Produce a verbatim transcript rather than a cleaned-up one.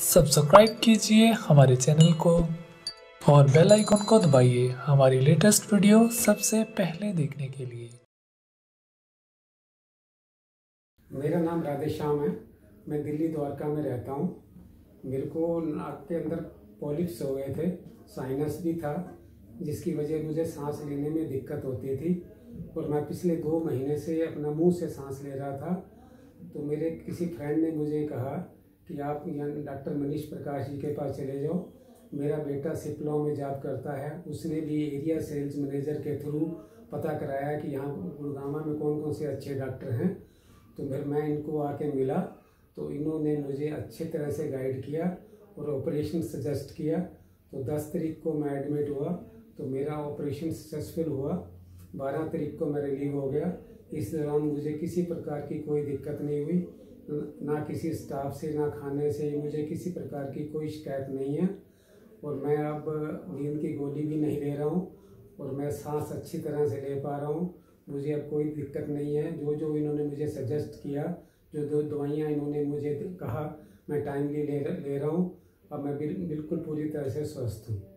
Subscribe कीजिए हमारे channel को और बेल आइकन को दबाइए हमारी लेटेस्ट वीडियो सबसे पहले देखने के लिए। मेरा नाम राधेश्याम है। मैं दिल्ली द्वारका में रहता हूँ। मेरे को नाक के अंदर पॉलिप्स हो गए थे, साइनस भी था, जिसकी वजह मुझे सांस लेने में दिक्कत होती थी और मैं पिछले दो महीने से अपना मुंह से सांस ले रहा था। तो मेरे किसी फ्रेंड ने मुझे कहा कि आप यहाँ डॉक्टर मनीष प्रकाश जी के पास चले जाओ। मेरा बेटा सिप्लो में जॉब करता है, उसने भी एरिया सेल्स मैनेजर के थ्रू पता कराया कि यहाँ गुड़गांव में कौन कौन से अच्छे डॉक्टर हैं। तो फिर मैं इनको आके मिला तो इन्होंने मुझे अच्छे तरह से गाइड किया और ऑपरेशन सजेस्ट किया। तो दस तारीख को मैं एडमिट हुआ तो मेरा ऑपरेशन सक्सेसफुल हुआ। बारह तारीख को मैं रिलीव हो गया। इस दौरान मुझे किसी प्रकार की कोई दिक्कत नहीं हुई, ना किसी स्टाफ से, ना खाने से, मुझे किसी प्रकार की कोई शिकायत नहीं है। और मैं अब नींद की गोली भी नहीं ले रहा हूँ और मैं सांस अच्छी तरह से ले पा रहा हूँ। मुझे अब कोई दिक्कत नहीं है। जो जो इन्होंने मुझे सजेस्ट किया, जो दो दवाइयाँ इन्होंने मुझे कहा, मैं टाइमली ले ले रहा हूँ। अब मैं बिल्कुल पूरी तरह से स्वस्थ हूँ।